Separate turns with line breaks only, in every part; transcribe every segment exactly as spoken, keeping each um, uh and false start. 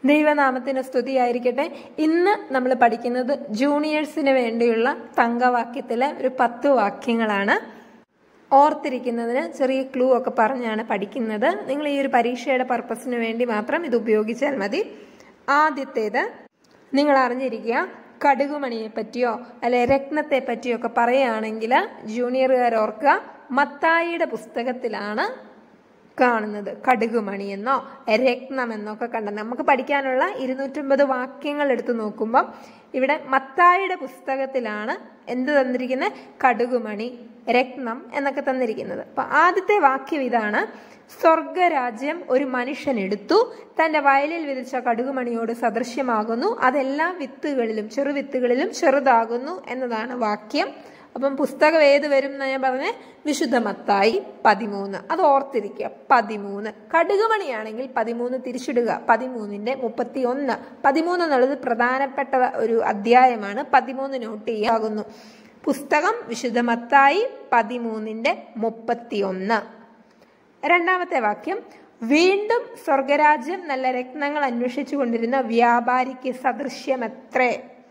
ദൈവനാമത്തിന് സ്തുതിയായിരിക്കട്ടെ. ഇന്ന് നമ്മൾ പഠിക്കുന്നത് ജൂനിയേഴ്സിന് വേണ്ടിയുള്ള തങ്കവാക്യത്തിലെ ഒരു പത്ത് വാക്യങ്ങളാണ്. ഓർത്തിരിക്കുന്നതിന് ചെറിയ ക്ലൂ ഒക്കെ പറഞ്ഞാണ് പഠിക്കുന്നത്. നിങ്ങൾ ഈ ഒരു പരീക്ഷയുടെ പർപ്പസിന് വേണ്ടി മാത്രം ഇത് ഉപയോഗിച്ചാൽ മതി. ആദ്യത്തേത് നിങ്ങൾ അറിഞ്ഞിരിക്കുക, കടുകുമണിയെ പറ്റിയോ അല്ലെ രത്നത്തെ പറ്റിയോ ഒക്കെ പറയുകയാണെങ്കിൽ ജൂനിയറുകാർ ഓർക്കുക, മത്തായിയുടെ പുസ്തകത്തിലാണ് കാണുന്നത്. കടുകുമണി എന്നോ രത്നം എന്നൊക്കെ കണ്ട നമുക്ക് പഠിക്കാനുള്ള ഇരുന്നൂറ്റമ്പത് വാക്യങ്ങൾ എടുത്തു നോക്കുമ്പോൾ ഇവിടെ മത്തായിയുടെ പുസ്തകത്തിലാണ് എന്ത് തന്നിരിക്കുന്നത്? കടുകുമണി, രത്നം എന്നൊക്കെ തന്നിരിക്കുന്നത്. അപ്പൊ ആദ്യത്തെ വാക്യം ഇതാണ്: സ്വർഗരാജ്യം ഒരു മനുഷ്യൻ എടുത്തു, തന്റെ വയലിൽ വിതച്ച കടുകുമണിയോട് സദൃശ്യമാകുന്നു, അതെല്ലാ വിത്തുകളിലും ചെറുവിത്തുകളിലും ചെറുതാകുന്നു എന്നതാണ് വാക്യം. അപ്പം പുസ്തകം ഏത് വരും എന്ന് ഞാൻ പറഞ്ഞ വിശുദ്ധ മത്തായി പതിമൂന്ന്. അത് ഓർത്തിരിക്കുക, പതിമൂന്ന്. കടുകുമണിയാണെങ്കിൽ പതിമൂന്ന് തിരിച്ചിടുക, പതിമൂന്നിന്റെ മുപ്പത്തി ഒന്ന്. പതിമൂന്ന് എന്നുള്ളത് പ്രധാനപ്പെട്ട ഒരു അധ്യായമാണ്, പതിമൂന്ന് നോട്ട് ചെയ്യാകുന്നു. പുസ്തകം വിശുദ്ധ മത്തായി പതിമൂന്നിന്റെ മുപ്പത്തി ഒന്ന്. രണ്ടാമത്തെ വാക്യം: വീണ്ടും സ്വർഗരാജ്യം നല്ല രത്നങ്ങൾ അന്വേഷിച്ചു കൊണ്ടിരുന്ന വ്യാപാരിക്ക് സദൃശ്യമത്രേ.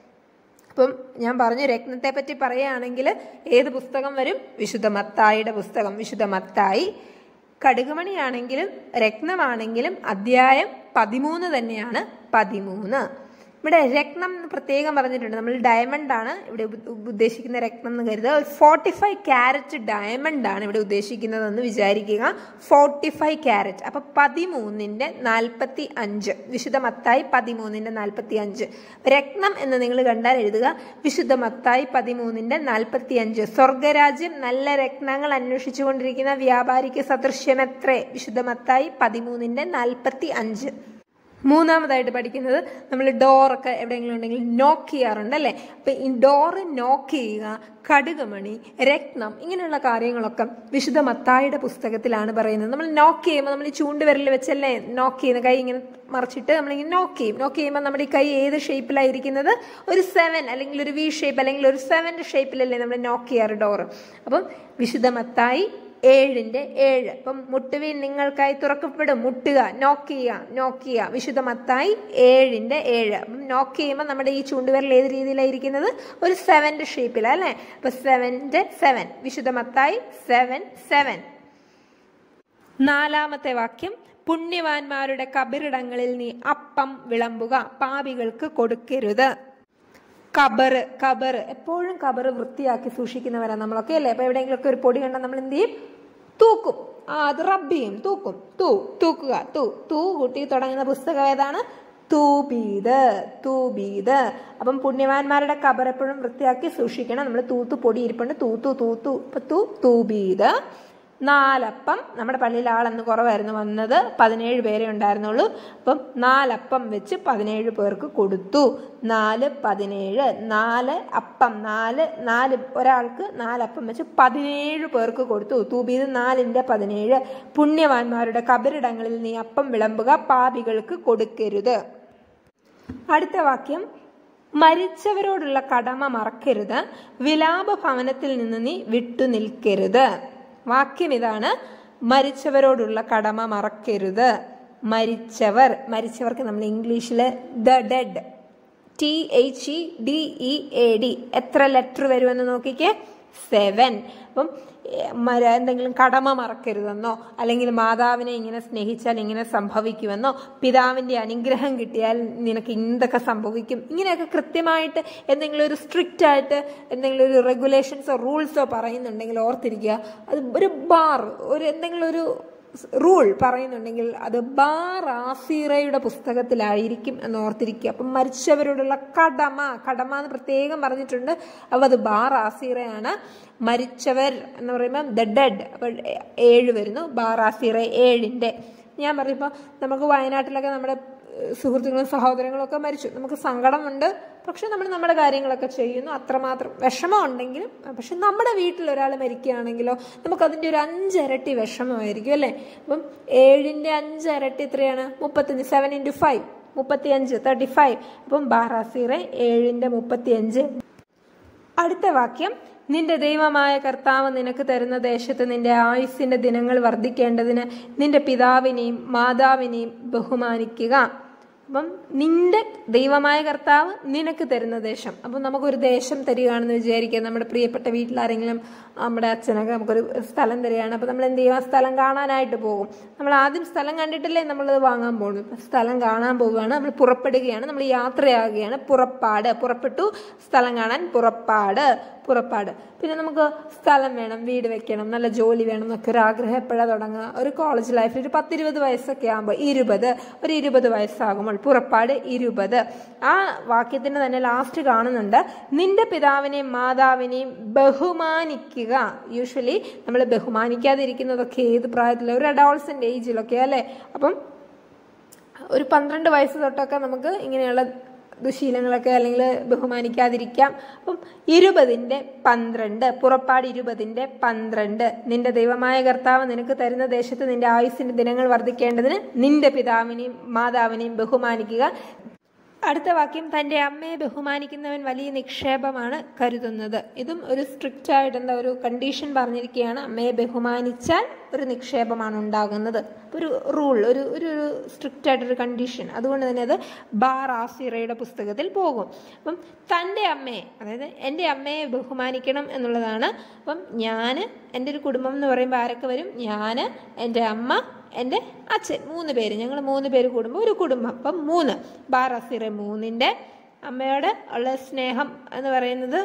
അപ്പം ഞാൻ പറഞ്ഞു, രത്നത്തെ പറ്റി പറയുകയാണെങ്കിൽ ഏത് പുസ്തകം വരും? വിശുദ്ധ മത്തായിയുടെ പുസ്തകം, വിശുദ്ധ മത്തായി. കടുകുമണിയാണെങ്കിലും രത്നമാണെങ്കിലും അധ്യായം പതിമൂന്ന് തന്നെയാണ്, പതിമൂന്ന്. ഇവിടെ രത്നം പ്രത്യേകം പറഞ്ഞിട്ടുണ്ട്. നമ്മൾ ഡയമണ്ട് ആണ് ഇവിടെ ഉദ്ദേശിക്കുന്ന രത്നം എന്ന് കരുതുക. ഫോർട്ടി ഫൈവ് ക്യാരറ്റ് ഡയമണ്ട് ആണ് ഇവിടെ ഉദ്ദേശിക്കുന്നതെന്ന് വിചാരിക്കുക. Forty five carat. അപ്പൊ പതിമൂന്നിന്റെ നാൽപ്പത്തി അഞ്ച്. വിശുദ്ധ മത്തായി പതിമൂന്നിന്റെ നാൽപ്പത്തി അഞ്ച്. രത്നം എന്ന് നിങ്ങൾ കണ്ടാൽ എഴുതുക വിശുദ്ധ മത്തായി പതിമൂന്നിന്റെ നാൽപ്പത്തി അഞ്ച്. സ്വർഗരാജ്യം നല്ല രത്നങ്ങൾ അന്വേഷിച്ചു കൊണ്ടിരിക്കുന്ന വ്യാപാരിക്ക് സദൃശ്യമെത്രേ. വിശുദ്ധ മത്തായി പതിമൂന്നിന്റെ നാൽപ്പത്തി അഞ്ച്. മൂന്നാമതായിട്ട് പഠിക്കുന്നത്, നമ്മൾ ഡോറൊക്കെ എവിടെയെങ്കിലും ഉണ്ടെങ്കിൽ നോക്ക് ചെയ്യാറുണ്ട് അല്ലേ? അപ്പൊ ഈ ഡോറ് നോക്ക് ചെയ്യുക, കടുകുമണി, രത്നം, ഇങ്ങനെയുള്ള കാര്യങ്ങളൊക്കെ വിശുദ്ധ മത്തായിയുടെ പുസ്തകത്തിലാണ് പറയുന്നത്. നമ്മൾ നോക്ക് ചെയ്യുമ്പോൾ നമ്മൾ ഈ ചൂണ്ടുവിരൽ വെച്ചല്ലേ നോക്ക് ചെയ്യുന്ന, കൈ ഇങ്ങനെ മറിച്ചിട്ട് നമ്മളിങ്ങനെ നോക്ക് ചെയ്യും. നോക്ക് ചെയ്യുമ്പോൾ നമ്മുടെ ഈ കൈ ഏത് ഷേപ്പിലായിരിക്കുന്നത്? ഒരു സെവൻ അല്ലെങ്കിൽ ഒരു വി ഷേപ്പ് അല്ലെങ്കിൽ ഒരു സെവന്റെ ഷേപ്പിലല്ലേ നമ്മൾ നോക്ക് ചെയ്യാറ് ഡോറ്. അപ്പം വിശുദ്ധ മത്തായി ഏഴിന്റെ ഏഴ്. അപ്പം മുട്ടുവീൻ നിങ്ങൾക്കായി തുറക്കപ്പെടും, മുട്ടുക, നോക്ക് ചെയ്യുക, നോക്ക് ചെയ്യുക. വിശുദ്ധ മത്തായി ഏഴിന്റെ ഏഴ്. അപ്പം നോക്ക് ചെയ്യുമ്പോൾ നമ്മുടെ ഈ ചൂണ്ടുവിരൽ ഏത് രീതിയിലായിരിക്കുന്നത്? ഒരു സെവന്റെ ഷേപ്പിലാ അല്ലെ? അപ്പൊ സെവന്റെ സെവൻ. വിശുദ്ധ മത്തായി സെവൻ സെവൻ. നാലാമത്തെ വാക്യം: പുണ്യവാന്മാരുടെ കബറിടങ്ങളിൽ നീ അപ്പം വിളമ്പുക, പാപികൾക്ക് കൊടുക്കരുത്. കബറ്, കബറ് എപ്പോഴും കബറ് വൃത്തിയാക്കി സൂക്ഷിക്കുന്നവരാണ് നമ്മളൊക്കെ അല്ലേ? അപ്പൊ എവിടെയെങ്കിലുമൊക്കെ ഒരു പൊടി കണ്ടാൽ നമ്മൾ എന്ത് ചെയ്യും? തൂക്കും. ആ അത് റബ്ബ് ചെയ്യും, തൂക്കും. തൂ തൂക്കുക, തൂ തൂ കൂട്ടി തുടങ്ങുന്ന പുസ്തകം ഏതാണ്? തൂബീത്, തൂബീത്. അപ്പം പുണ്യവാന്മാരുടെ കബർ എപ്പോഴും വൃത്തിയാക്കി സൂക്ഷിക്കണം. നമ്മൾ തൂത്തു പൊടി ഇരിപ്പുണ്ട്, തൂത്തു തൂത്തു ഇപ്പൊ തൂ തൂബീത്. നാലപ്പം. നമ്മുടെ പള്ളിയിൽ ആളെന്ന് കുറവായിരുന്നു വന്നത്, പതിനേഴ് പേരെ ഉണ്ടായിരുന്നുള്ളൂ. അപ്പം നാലപ്പം വെച്ച് പതിനേഴ് പേർക്ക് കൊടുത്തു. നാല് പതിനേഴ്. നാല് അപ്പം, നാല് നാല് ഒരാൾക്ക് നാലപ്പം വെച്ച് പതിനേഴ് പേർക്ക് കൊടുത്തു. തൂബീത് നാലിന്റെ പതിനേഴ്. പുണ്യവാന്മാരുടെ കബറിടങ്ങളിൽ നീ അപ്പം വിളമ്പുക, പാപികൾക്ക് കൊടുക്കരുത്. അടുത്ത വാക്യം: മരിച്ചവരോടുള്ള കടമ മറക്കരുത്, വിലാപ ഭവനത്തിൽ നിന്ന് നീ വിട്ടു നിൽക്കരുത്. വാക്യം ഇതാണ്: മരിച്ചവരോടുള്ള കടമ മറക്കരുത്. മരിച്ചവർ, മരിച്ചവർക്ക് നമ്മൾ ഇംഗ്ലീഷില് the dead, T H E D E A D. എത്ര ലെറ്റർ വരുമെന്ന് നോക്കിക്കേ? സെവൻ. അപ്പം എന്തെങ്കിലും കടമ മറക്കരുതെന്നോ അല്ലെങ്കിൽ മാതാവിനെ ഇങ്ങനെ സ്നേഹിച്ചാൽ ഇങ്ങനെ സംഭവിക്കുമെന്നോ പിതാവിന്റെ അനുഗ്രഹം കിട്ടിയാൽ നിനക്ക് എന്തൊക്കെ സംഭവിക്കും, ഇങ്ങനെയൊക്കെ കൃത്യമായിട്ട് എന്തെങ്കിലും ഒരു സ്ട്രിക്റ്റ് ആയിട്ട് എന്തെങ്കിലും ഒരു റെഗുലേഷൻസോ റൂൾസോ പറയുന്നുണ്ടെങ്കിൽ ഓർത്തിരിക്കുക, അത് ഒരു ബാർ, ഒരു എന്തെങ്കിലും ഒരു റൂൾ പറയുന്നുണ്ടെങ്കിൽ അത് ബാർ ആസീറയുടെ പുസ്തകത്തിലായിരിക്കും എന്ന് ഓർത്തിരിക്കുക. അപ്പം മരിച്ചവരോടുള്ള കടമ, കടമ എന്ന് പ്രത്യേകം പറഞ്ഞിട്ടുണ്ട്. അപ്പൊ അത് ബാർ ആസീറയാണ്. മരിച്ചവർ എന്ന് പറയുമ്പോൾ ദ ഡെഡ്. അപ്പൊ ഏഴ് വരുന്നു, ബാർ ആസീറ ഏഴിന്റെ. ഞാൻ പറയുമ്പോൾ നമുക്ക് വയനാട്ടിലൊക്കെ നമ്മുടെ സുഹൃത്തുക്കളും സഹോദരങ്ങളും ഒക്കെ മരിച്ചു, നമുക്ക് സങ്കടമുണ്ട്. പക്ഷെ നമ്മൾ നമ്മുടെ കാര്യങ്ങളൊക്കെ ചെയ്യുന്നു, അത്രമാത്രം വിഷമം ഉണ്ടെങ്കിലും. പക്ഷെ നമ്മുടെ വീട്ടിൽ ഒരാൾ മരിക്കുകയാണെങ്കിലോ നമുക്കതിൻ്റെ ഒരു അഞ്ചരട്ടി വിഷമമായിരിക്കും അല്ലേ? അപ്പം ഏഴിന്റെ അഞ്ചരട്ടി എത്രയാണ്? മുപ്പത്തഞ്ച്. സെവൻ ഇൻറ്റു ഫൈവ് മുപ്പത്തി അഞ്ച്, തേർട്ടി ഫൈവ്. അപ്പം ബാറാസീറെ ഏഴിന്റെ മുപ്പത്തി അഞ്ച്. അടുത്ത വാക്യം: നിന്റെ ദൈവമായ കർത്താവ് നിനക്ക് തരുന്ന ദേശത്ത് നിന്റെ ആയുസ്സിന്റെ ദിനങ്ങൾ വർദ്ധിക്കേണ്ടതിന് നിന്റെ പിതാവിനെയും മാതാവിനെയും ബഹുമാനിക്കുക. അപ്പം നിന്റെ ദൈവമായ കർത്താവ് നിനക്ക് തരുന്ന ദേശം. അപ്പം നമുക്കൊരു ദേശം തരികയാണെന്ന് വിചാരിക്കുക. നമ്മുടെ പ്രിയപ്പെട്ട വീട്ടിലാരെങ്കിലും നമ്മുടെ അച്ഛനൊക്കെ നമുക്കൊരു സ്ഥലം തരികയാണ്. അപ്പം നമ്മൾ എന്ത് ചെയ്യും? ആ സ്ഥലം കാണാനായിട്ട് പോകും. നമ്മൾ ആദ്യം സ്ഥലം കണ്ടിട്ടല്ലേ നമ്മളത് വാങ്ങാൻ പോകുന്നു. സ്ഥലം കാണാൻ പോവുകയാണ്, നമ്മൾ പുറപ്പെടുകയാണ്, നമ്മൾ യാത്രയാകുകയാണ്. പുറപ്പാട്, പുറപ്പെട്ടു, സ്ഥലം കാണാൻ പുറപ്പാട്, പുറപ്പാട്. പിന്നെ നമുക്ക് സ്ഥലം വേണം, വീട് വെക്കണം, നല്ല ജോലി വേണം എന്നൊക്കെ ഒരു ആഗ്രഹം എപ്പോഴാണ് തുടങ്ങുക? ഒരു കോളേജ് ലൈഫിൽ ഒരു പത്തിരുപത് വയസ്സൊക്കെ ആകുമ്പോൾ, ഇരുപത് ഒരു ഇരുപത് വയസ്സാകുമ്പോൾ പുറപ്പാട് ഇരുപത്. ആ വാക്യത്തിന് തന്നെ ലാസ്റ്റ് കാണുന്നുണ്ട്, നിന്റെ പിതാവിനെയും മാതാവിനെയും ബഹുമാനിക്കുക. യൂഷ്വലി നമ്മൾ ബഹുമാനിക്കാതിരിക്കുന്നതൊക്കെ ഏത് പ്രായത്തില? ഒരു അഡോൾസെന്റ് ഏജിലൊക്കെ അല്ലേ? അപ്പം ഒരു പന്ത്രണ്ട് വയസ്സ് തൊട്ടൊക്കെ നമുക്ക് ഇങ്ങനെയുള്ള ദുശീലങ്ങളൊക്കെ അല്ലെങ്കിൽ ബഹുമാനിക്കാതിരിക്കാം. അപ്പം ഇരുപതിൻ്റെ പന്ത്രണ്ട്, പുറപ്പാട് ഇരുപതിൻ്റെ പന്ത്രണ്ട്, നിന്റെ ദൈവമായ കർത്താവ് നിനക്ക് തരുന്ന ദേശത്ത് നിന്റെ ആയുസ്സിന്റെ ദിനങ്ങൾ വർദ്ധിക്കേണ്ടതിന് നിന്റെ പിതാവിനെയും മാതാവിനെയും ബഹുമാനിക്കുക. അടുത്ത വാക്യം, തൻ്റെ അമ്മയെ ബഹുമാനിക്കുന്നവൻ വലിയ നിക്ഷേപമാണ് കരുതുന്നത്. ഇതും ഒരു സ്ട്രിക്റ്റ് ആയിട്ട് എന്താ ഒരു കണ്ടീഷൻ പറഞ്ഞിരിക്കുകയാണ്. അമ്മയെ ബഹുമാനിച്ചാൽ ഒരു നിക്ഷേപമാണ് ഉണ്ടാകുന്നത്. ഒരു റൂൾ, ഒരു ഒരു സ്ട്രിക്റ്റ് ആയിട്ടൊരു കണ്ടീഷൻ. അതുകൊണ്ട് തന്നെ അത് ബാർ ആസിറയുടെ പുസ്തകത്തിൽ പോകും. അപ്പം തൻ്റെ അമ്മയെ, അതായത് എൻ്റെ അമ്മയെ ബഹുമാനിക്കണം എന്നുള്ളതാണ്. അപ്പം ഞാൻ, എൻ്റെ ഒരു കുടുംബം എന്ന് പറയുമ്പോൾ ആരൊക്കെ വരും? ഞാൻ, എൻ്റെ അമ്മ, എൻ്റെ അച്ഛൻ, മൂന്ന് പേര്. ഞങ്ങൾ മൂന്ന് പേര് കൂടുമ്പോൾ ഒരു കുടുംബം. അപ്പം മൂന്ന്, ബാർ അസിറ മൂന്നിൻ്റെ, അമ്മയോട് ഉള്ള സ്നേഹം എന്ന് പറയുന്നത്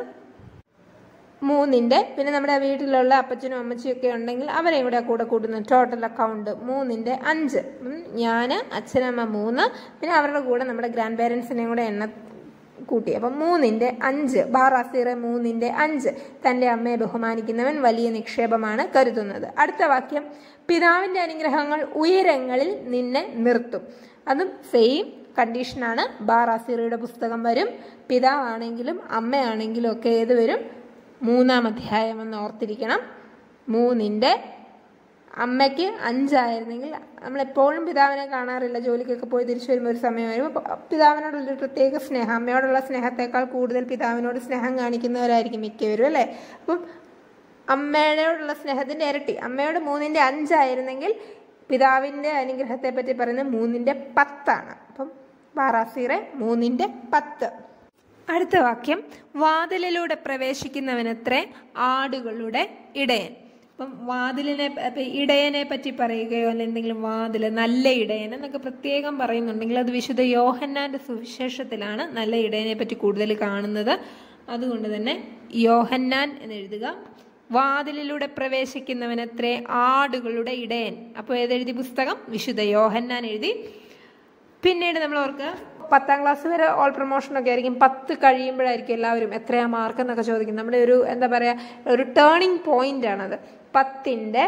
മൂന്നിൻ്റെ, പിന്നെ നമ്മുടെ വീട്ടിലുള്ള അപ്പച്ചനും അമ്മച്ചിയും ഒക്കെ ഉണ്ടെങ്കിൽ അവരെയും കൂടെ കൂടെ കൂട്ടുന്നു. ടോട്ടൽ അക്കൗണ്ട് മൂന്നിൻ്റെ അഞ്ച്. ഞാൻ, അച്ഛനമ്മ മൂന്ന്, പിന്നെ അവരുടെ കൂടെ നമ്മുടെ ഗ്രാൻഡ് പേരൻസിനെയും കൂടെ എണ്ണ കൂട്ടി. അപ്പം മൂന്നിൻ്റെ അഞ്ച്, ബാർ അസീറ മൂന്നിൻ്റെ അഞ്ച്, തൻ്റെ അമ്മയെ ബഹുമാനിക്കുന്നവൻ വലിയ നിക്ഷേപമാണ് കരുതുന്നത്. അടുത്ത വാക്യം, പിതാവിൻ്റെ അനുഗ്രഹങ്ങൾ ഉയരങ്ങളിൽ നിന്നെ നിർത്തും. അതും സെയിം കണ്ടീഷനാണ്. ബാർ അസീറയുടെ പുസ്തകം വരും. പിതാവാണെങ്കിലും അമ്മയാണെങ്കിലും ഒക്കെ ഏത് വരും? മൂന്നാം അധ്യായം എന്ന് ഓർത്തിരിക്കണം. മൂന്നിൻ്റെ, അമ്മയ്ക്ക് അഞ്ചായിരുന്നെങ്കിൽ, നമ്മളെപ്പോഴും പിതാവിനെ കാണാറില്ല, ജോലിക്കൊക്കെ പോയി തിരിച്ചു വരുമ്പോൾ ഒരു സമയം വരുമ്പോൾ പിതാവിനോടുള്ളൊരു പ്രത്യേക സ്നേഹം, അമ്മയോടുള്ള സ്നേഹത്തെക്കാൾ കൂടുതൽ പിതാവിനോട് സ്നേഹം കാണിക്കുന്നവരായിരിക്കും മിക്കവരും അല്ലേ? അപ്പം അമ്മയോടുള്ള സ്നേഹത്തിൻ്റെ ഇരട്ടി. അമ്മയോട് മൂന്നിൻ്റെ അഞ്ചായിരുന്നെങ്കിൽ പിതാവിൻ്റെ അനുഗ്രഹത്തെ പറ്റി പറയുന്നത് മൂന്നിൻ്റെ പത്താണ്. അപ്പം ബാറാസീറെ മൂന്നിൻ്റെ പത്ത്. അടുത്ത വാക്യം, വാതിലിലൂടെ പ്രവേശിക്കുന്നവനത്രേ ആടുകളുടെ ഇടയൻ. അപ്പം വാതിലിനെ, ഇടയനെ പറ്റി പറയുകയോ അല്ലെ എന്തെങ്കിലും വാതിൽ, നല്ല ഇടയൻ എന്നൊക്കെ പ്രത്യേകം പറയുന്നുണ്ടെങ്കിൽ അത് വിശുദ്ധ യോഹന്നാന്റെ സുവിശേഷത്തിലാണ് നല്ല ഇടയനെ പറ്റി കൂടുതൽ കാണുന്നത്. അതുകൊണ്ട് തന്നെ യോഹന്നാൻ എന്ന് എഴുതുക. വാതിലിലൂടെ പ്രവേശിക്കുന്നവനത്രേ ആടുകളുടെ ഇടയൻ. അപ്പോൾ ഏതെഴുതി പുസ്തകം? വിശുദ്ധ യോഹന്നാൻ എഴുതി. പിന്നീട് നമ്മൾ ഓർക്കുക, പത്താം ക്ലാസ് വരെ ഓൾ പ്രൊമോഷനൊക്കെ ആയിരിക്കും. പത്ത് കഴിയുമ്പോഴായിരിക്കും എല്ലാവരും എത്രയാ മാർക്ക് എന്നൊക്കെ ചോദിക്കും. നമ്മുടെ ഒരു എന്താ പറയുക, ഒരു ടേണിംഗ് പോയിന്റ് ആണത്. പത്തിൻ്റെ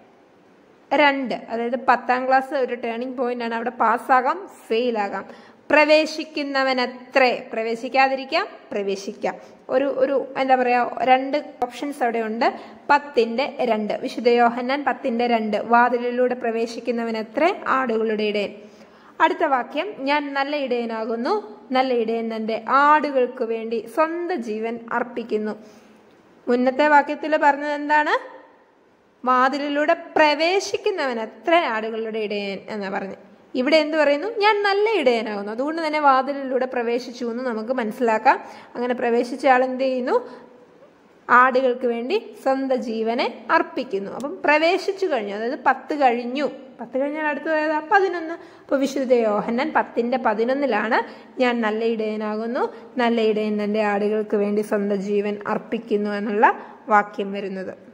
രണ്ട്, അതായത് പത്താം ക്ലാസ് ഒരു ടേണിംഗ് പോയിന്റ് ആണ്. അവിടെ പാസ്സാകാം, ഫെയിലാകാം. പ്രവേശിക്കുന്നവനത്രേ, പ്രവേശിക്കാതിരിക്കാം, പ്രവേശിക്കാം. ഒരു ഒരു എന്താ പറയുക, രണ്ട് ഓപ്ഷൻസ് അവിടെ ഉണ്ട്. പത്തിൻ്റെ രണ്ട്, വിശുദ്ധ യോഹന്നാൻ പത്തിൻ്റെ രണ്ട്, വാതിലിലൂടെ പ്രവേശിക്കുന്നവനത്രേ ആടുകളുടെ ഇടയൻ. അടുത്ത വാക്യം, ഞാൻ നല്ല ഇടയനാകുന്നു, നല്ല ഇടയൻ തന്റെ ആടുകൾക്ക് വേണ്ടി സ്വന്തം ജീവൻ അർപ്പിക്കുന്നു. മുന്നത്തെ വാക്യത്തിൽ പറഞ്ഞത് എന്താണ്? വാതിലിലൂടെ പ്രവേശിക്കുന്നവൻ അത്ര ആടുകളുടെ ഇടയൻ എന്നാ പറഞ്ഞു. ഇവിടെ എന്ത് പറയുന്നു? ഞാൻ നല്ല ഇടയനാകുന്നു. അതുകൊണ്ട് തന്നെ വാതിലിലൂടെ പ്രവേശിച്ചു എന്ന് നമുക്ക് മനസ്സിലാക്കാം. അങ്ങനെ പ്രവേശിച്ച ആൾ എന്ത് ചെയ്യുന്നു? ആടുകൾക്ക് വേണ്ടി സ്വന്തം ജീവനെ അർപ്പിക്കുന്നു. അപ്പം പ്രവേശിച്ചു കഴിഞ്ഞു, അതായത് പത്ത് കഴിഞ്ഞു. പത്ത് കഴിഞ്ഞാൽ അടുത്തത് പതിനൊന്ന്. അപ്പോൾ വിശുദ്ധ യോഹന്നാൻ പത്തിൻ്റെ പതിനൊന്നിലാണ് ഞാൻ നല്ല ഇടയനാകുന്നു, നല്ല ഇടയൻ തൻ്റെ ആടുകൾക്ക് വേണ്ടി സ്വന്തം ജീവൻ അർപ്പിക്കുന്നു എന്നുള്ള വാക്യം വരുന്നത്.